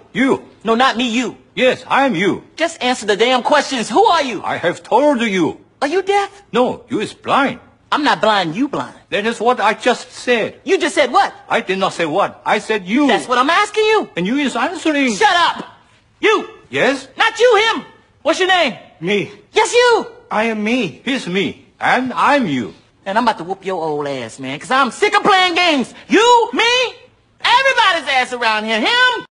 You. No, not me, you. Yes, I am you. Just answer the damn questions. Who are you? I have told you. Are you deaf? No, you is blind. I'm not blind, you blind. That is what I just said. You just said what? I did not say what. I said you. That's what I'm asking you. And you is answering. Shut up! You! Yes? Not you, him! What's your name? Me. Yes, you! I am me. He's me. And I'm you. And I'm about to whoop your old ass, man, because I'm sick of playing games. You, me, everybody's ass around here. Him!